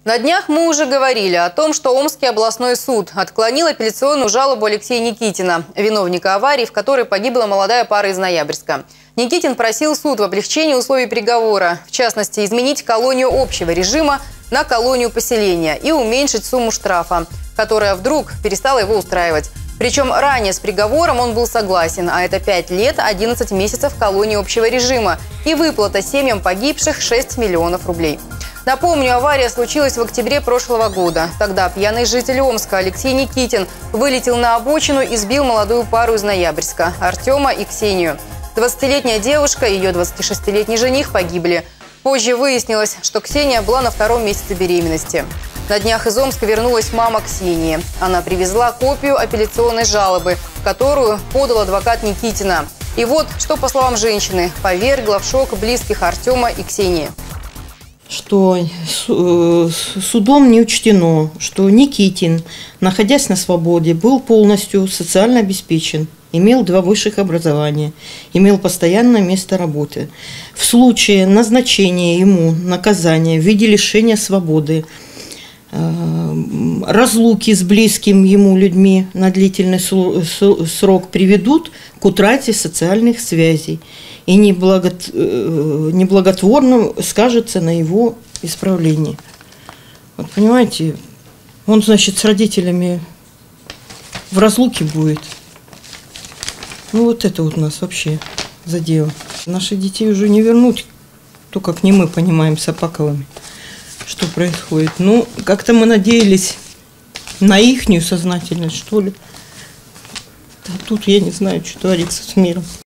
На днях мы уже говорили о том, что Омский областной суд отклонил апелляционную жалобу Алексея Никитина, виновника аварии, в которой погибла молодая пара из Ноябрьска. Никитин просил суд в облегчении условий приговора, в частности, изменить колонию общего режима на колонию поселения и уменьшить сумму штрафа, которая вдруг перестала его устраивать. Причем ранее с приговором он был согласен, а это 5 лет, 11 месяцев колонии общего режима и выплата семьям погибших 6 миллионов рублей. Напомню, авария случилась в октябре прошлого года. Тогда пьяный житель Омска Алексей Никитин вылетел на обочину и сбил молодую пару из Ноябрьска – Артема и Ксению. 20-летняя девушка и ее 26-летний жених погибли. Позже выяснилось, что Ксения была на 2-м месяце беременности. На днях из Омска вернулась мама Ксении. Она привезла копию апелляционной жалобы, которую подал адвокат Никитина. И вот, что, по словам женщины, повергло в шок близких Артема и Ксении. Что судом не учтено, что Никитин, находясь на свободе, был полностью социально обеспечен, имел 2 высших образования, имел постоянное место работы. В случае назначения ему наказания в виде лишения свободы, разлуки с близкими ему людьми на длительный срок приведут к утрате социальных связей и неблаготворно скажется на его исправлении. Вот понимаете, он, значит, с родителями в разлуке будет. Ну вот это вот у нас вообще за дело. Наших детей уже не вернуть, то, как не мы понимаем с Апаковыми, что происходит. Ну, как-то мы надеялись на ихнюю сознательность, что ли. А тут я не знаю, что творится с миром.